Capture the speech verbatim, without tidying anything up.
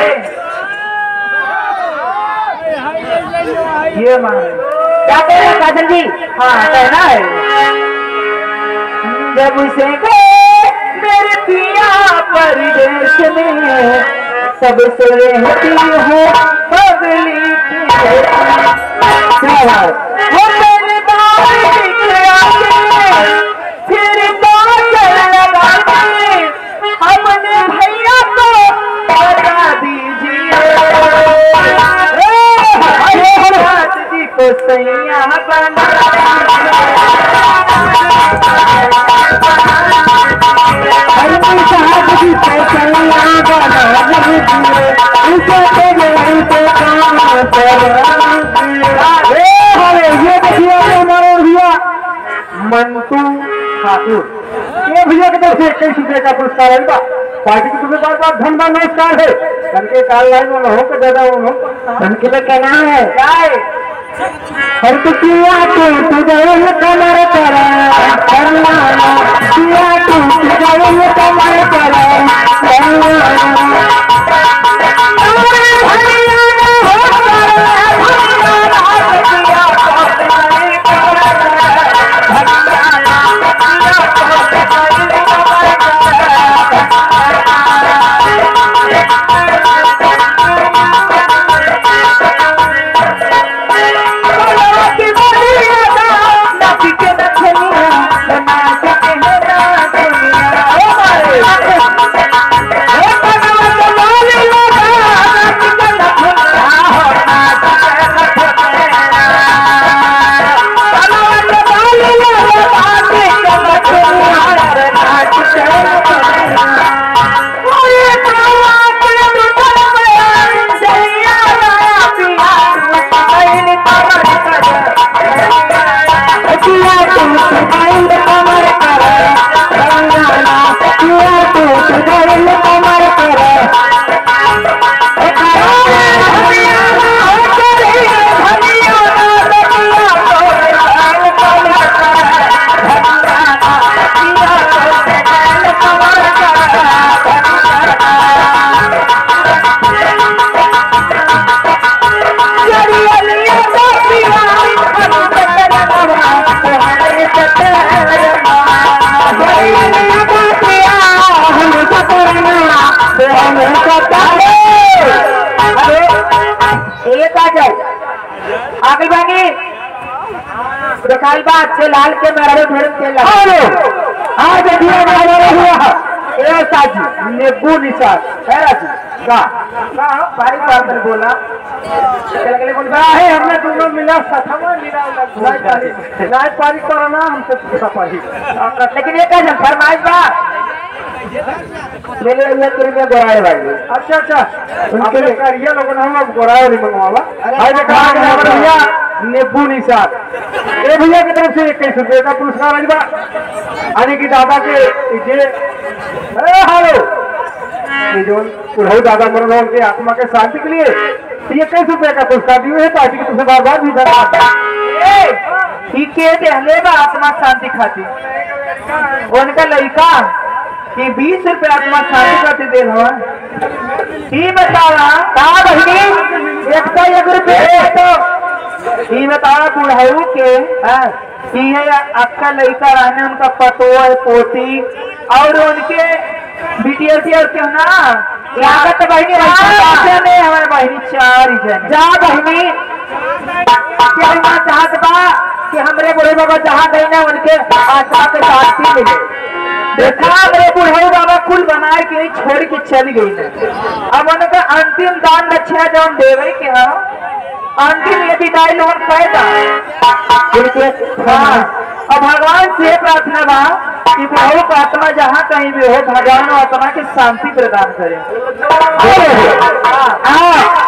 ये मारे क्या कह रहे काजल जी? हाँ कहना है जब से गए मेरे पिया परदेश में तब से रहती हूँ बगली की वो मेरे बाल फिर लगा अपने भैया को बता दीजिए जी को सैया बना मंटू ठाकुर ये भैया की तरफ से इक्कीस रुपये का पुरस्कार है। पार्टी की तुम्हें बार बार धन्यवाद नमस्कार है। धन के काल लाइन में हो के दादा धन के लिए कहना है हर किया टूट गए कमर करा किया टूट गए कमर करा आगे बागी दिखाई बात से लाल के मेरे भेड़ के लगे हाँ देखिए हुआ ऐसा जी नींबू निशान है राजी का भारी बात बोला चल बोल रहा है हमने दोनों मिला सथमा मिला राय पारी करना हमसे पूछा पारी लेकिन एक है फरमाइश बात मेरे लिए तेरे में गोराए भाई अच्छा अच्छा उनके लिए करिए लोगों ने हम गोराए नहीं मंगवावा भाई देखा भैया नींबू निशान ए भैया की तरफ से इक्कीस रुपये का पुरस्कार है बा आने की दादा के ये हेलो ये जो उड़ाऊ दादा मरण के आत्मा के शांति के लिए ये इक्कीस रुपये का पुरस्कार दिए है पार्टी की तरफ से बार बार भी ठीक है बा आत्मा शांति खाती उनका लड़का कि बीस रुपये आत्मा शांति करते दे हुआ ही बता रहा कहा बहनी एक सौ एक रुपये तो ही बता रहा बुढ़ाऊ के कि है आपका लड़का रहने उनका पतो है पोती और उनके बीटीएस और क्यों ना लागत बहनी ने हमारे बहनी चार जन जा बहनी क्या चाहत बा कि हमरे बुढ़े बाबा जहाँ गई ना उनके आशा के शांति मिले देखा मेरे बुढ़ाऊ बाबा कुल बनाए के छोड़ के चली गई अब उनका अंतिम दान दक्षिणा जो हम देवे के हाँ अंतिम ये विदाई लोन फायदा हाँ अब भगवान से प्रार्थना बा कि बुढ़ाऊ का आत्मा जहाँ कहीं भी हो भगवान आत्मा की शांति प्रदान करे।